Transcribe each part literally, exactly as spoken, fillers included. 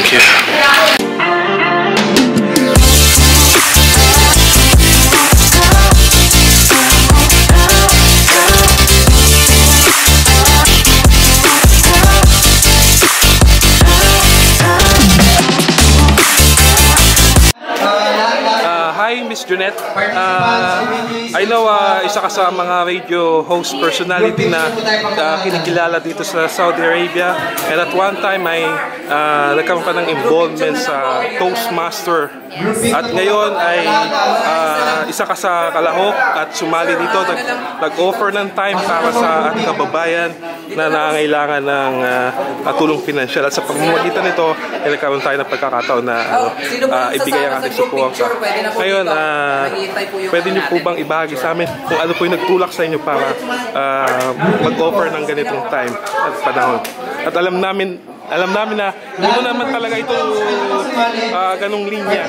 Thank you. Hi, Miss Junette. Uh, I know uh, isa ka sa mga radio host personality na uh, kinikilala dito sa Saudi Arabia. And at one time ay uh, nagkaroon ka ng involvement sa Toastmaster. At ngayon ay uh, isa ka sa kalahok at sumali dito. Nag-offer ng time para sa ating kababayan na nangangailangan ng uh, tulong pinansyal. At sa pamamagitan nito, ay nagkaroon tayo ng pagkakataon na uh, uh, ibigay ang ating suporta. Ngayon, uh, pwede niyo po bang ibahagi sa amin kung ano po yung nagtulak sa inyo para uh, mag-offer ng ganitong time at panahon? At alam namin, alam namin na hindi mo naman talaga ito uh, ganong linya.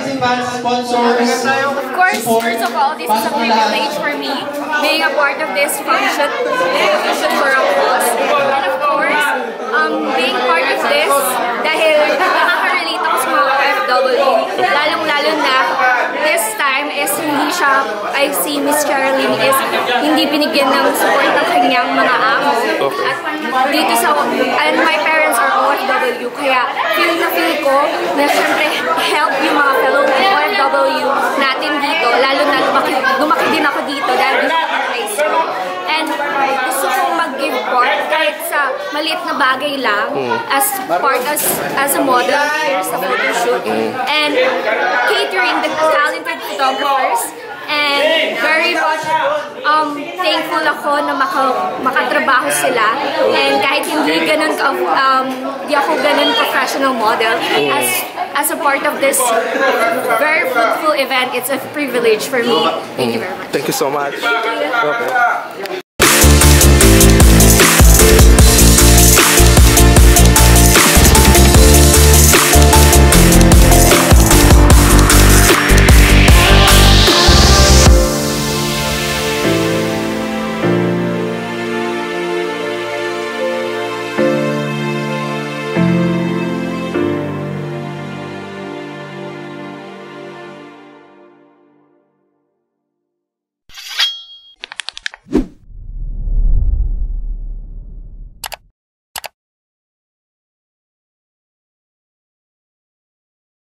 Of course, first of all, this is a privilege for me being a part of this function, function for a cause. And of course, um, being part of this dahil nakaka-relate ako sa mga O F W, lalong-lalo na this time is hindi siya, I see Miss Cherilyn is hindi binigyan ng support ng kanyang mga amo. At dito sa, and my parents are O F W, kaya feel na feel ko na syempre help yung mga fellow O F W natin dito, lalo na lumaki, lumaki din ako dito dahil dito ako high school. And gusto kong mag-give part kahit sa maliit na bagay lang mm. as part as as a model here sa photo shoot mm. and catering the talented photographers. And very much um, thankful ako na maka, makatrabaho sila. And kahit hindi ganun ka, um, di ako ganun professional model, as as a part of this very fruitful event, it's a privilege for me. Thank you very much. Thank you so much. Thank you. Okay.